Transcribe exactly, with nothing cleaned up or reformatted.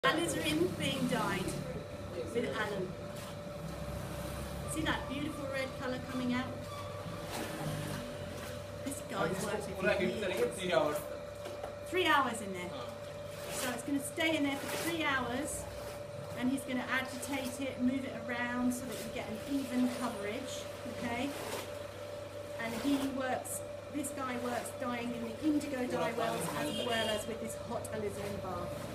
Alizarin being dyed with alum. See that beautiful red colour coming out? This guy's worked for years. three hours. Three hours in there. So it's going to stay in there for three hours and he's going to agitate it, move it around so that you get an even coverage, okay? And he works, this guy works dyeing in the indigo dye wells as well as with this hot alizarin bath.